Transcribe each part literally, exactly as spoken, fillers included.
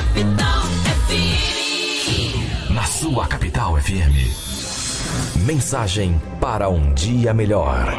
Capital F M. Na sua Capital F M. Mensagem para um dia melhor.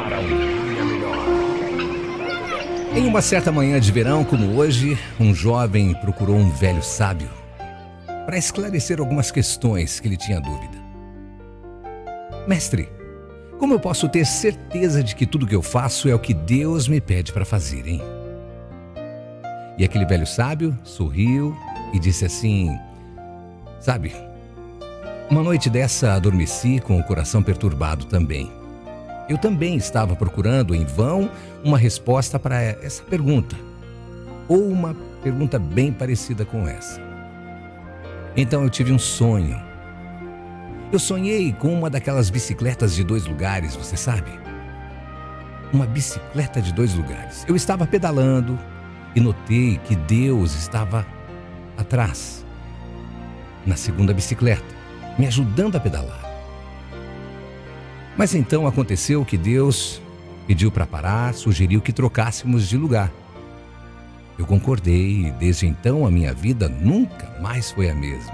Em uma certa manhã de verão, como hoje, um jovem procurou um velho sábio para esclarecer algumas questões que ele tinha dúvida. Mestre, como eu posso ter certeza de que tudo que eu faço é o que Deus me pede para fazer, hein? E aquele velho sábio sorriu e disse assim: sabe, uma noite dessa adormeci com o coração perturbado também. Eu também estava procurando em vão uma resposta para essa pergunta, ou uma pergunta bem parecida com essa. Então eu tive um sonho. Eu sonhei com uma daquelas bicicletas de dois lugares, você sabe? Uma bicicleta de dois lugares. Eu estava pedalando e notei que Deus estava atrás, na segunda bicicleta, me ajudando a pedalar. Mas então aconteceu que Deus pediu para parar, sugeriu que trocássemos de lugar. Eu concordei e desde então a minha vida nunca mais foi a mesma.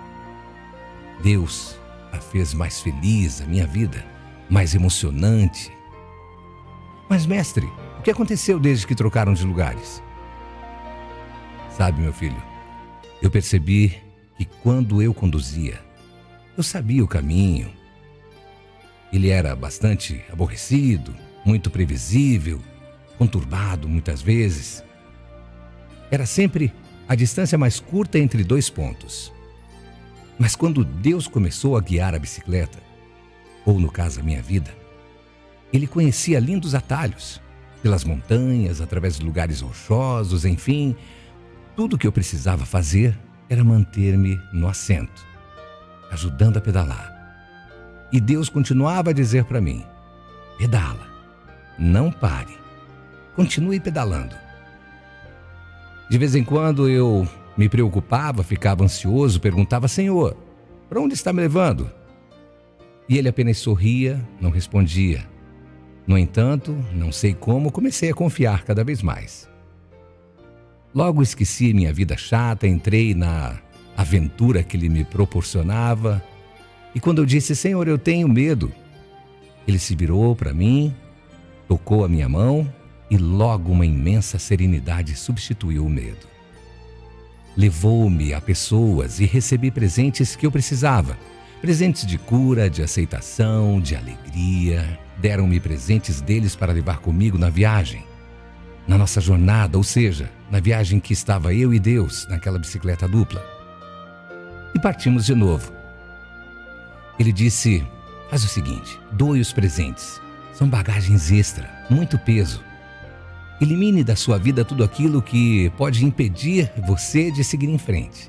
Deus a fez mais feliz, a minha vida mais emocionante. Mas mestre, o que aconteceu desde que trocaram de lugares? Sabe, meu filho, eu percebi que quando eu conduzia, eu sabia o caminho. Ele era bastante aborrecido, muito previsível, conturbado muitas vezes. Era sempre a distância mais curta entre dois pontos. Mas quando Deus começou a guiar a bicicleta, ou no caso a minha vida, Ele conhecia lindos atalhos, pelas montanhas, através de lugares rochosos, enfim. Tudo o que eu precisava fazer era manter-me no assento, ajudando a pedalar. E Deus continuava a dizer para mim: pedala, não pare, continue pedalando. De vez em quando eu me preocupava, ficava ansioso, perguntava: Senhor, para onde está me levando? E ele apenas sorria, não respondia. No entanto, não sei como, comecei a confiar cada vez mais. Logo esqueci minha vida chata, entrei na aventura que ele me proporcionava. E quando eu disse: Senhor, eu tenho medo, ele se virou para mim, tocou a minha mão e logo uma imensa serenidade substituiu o medo. Levou-me a pessoas e recebi presentes que eu precisava. Presentes de cura, de aceitação, de alegria. Deram-me presentes deles para levar comigo na viagem, na nossa jornada, ou seja, na viagem que estava eu e Deus, naquela bicicleta dupla. E partimos de novo. Ele disse: faz o seguinte, doe os presentes. São bagagens extra, muito peso. Elimine da sua vida tudo aquilo que pode impedir você de seguir em frente.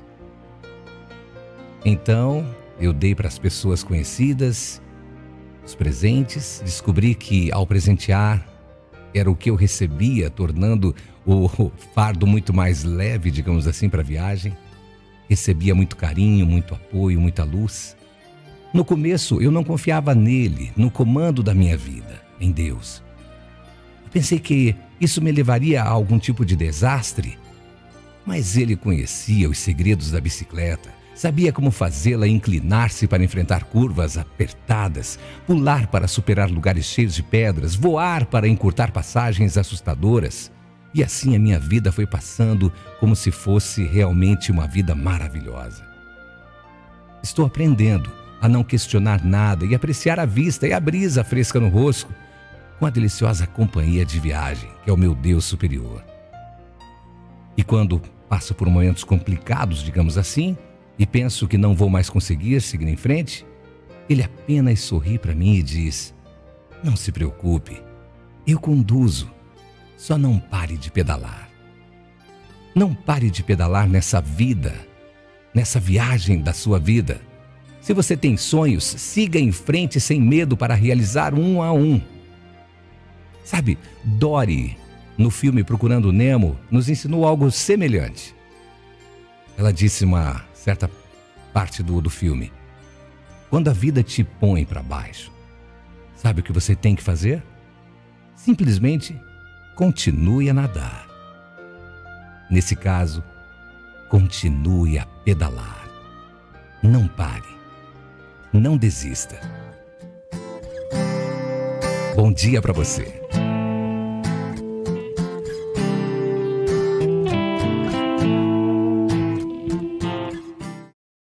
Então, eu dei para as pessoas conhecidas os presentes. Descobri que, ao presentear, era o que eu recebia, tornando o fardo muito mais leve, digamos assim, para a viagem. Recebia muito carinho, muito apoio, muita luz. No começo, eu não confiava nele, no comando da minha vida, em Deus. Eu pensei que isso me levaria a algum tipo de desastre, mas ele conhecia os segredos da bicicleta, sabia como fazê-la inclinar-se para enfrentar curvas apertadas, pular para superar lugares cheios de pedras, voar para encurtar passagens assustadoras. E assim a minha vida foi passando como se fosse realmente uma vida maravilhosa. Estou aprendendo a não questionar nada e apreciar a vista e a brisa fresca no rosto, com a deliciosa companhia de viagem, que é o meu Deus superior. E quando passo por momentos complicados, digamos assim, e penso que não vou mais conseguir seguir em frente, ele apenas sorri para mim e diz: não se preocupe, eu conduzo, só não pare de pedalar. Não pare de pedalar nessa vida, nessa viagem da sua vida. Se você tem sonhos, siga em frente sem medo para realizar um a um. Sabe, Dory, no filme Procurando Nemo, nos ensinou algo semelhante. Ela disse uma certa parte do, do filme: quando a vida te põe para baixo, sabe o que você tem que fazer? Simplesmente continue a nadar. Nesse caso, Continue a pedalar. Não pare. Não desista. Bom dia para você.